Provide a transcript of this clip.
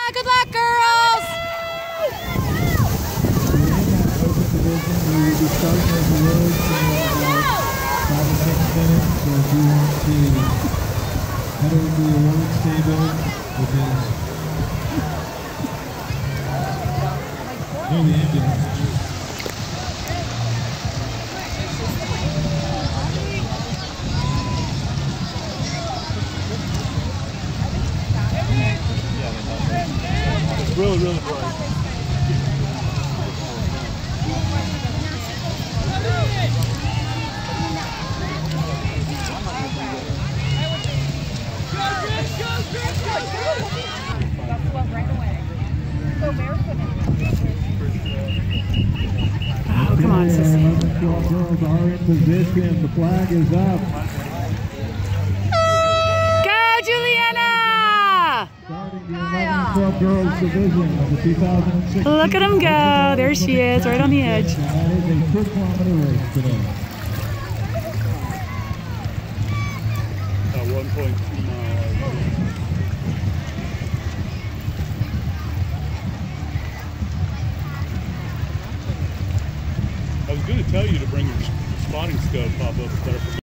Good luck, girls! We will be starting as the roads in about 5 or 6 minutes. So if you want to head over to the awards table, which is near the ambulance. It's really, really bright. Oh, come on, sister. 11, 12 girls are in position. The flag is up. Go, Juliana! Starting the 11 12 girls division of the 2016. Look at them go. There she is, right on the edge. And that is a 2-kilometer race today. 1.2 miles. I was going to tell you to bring your spotting scope up, but it's better for me.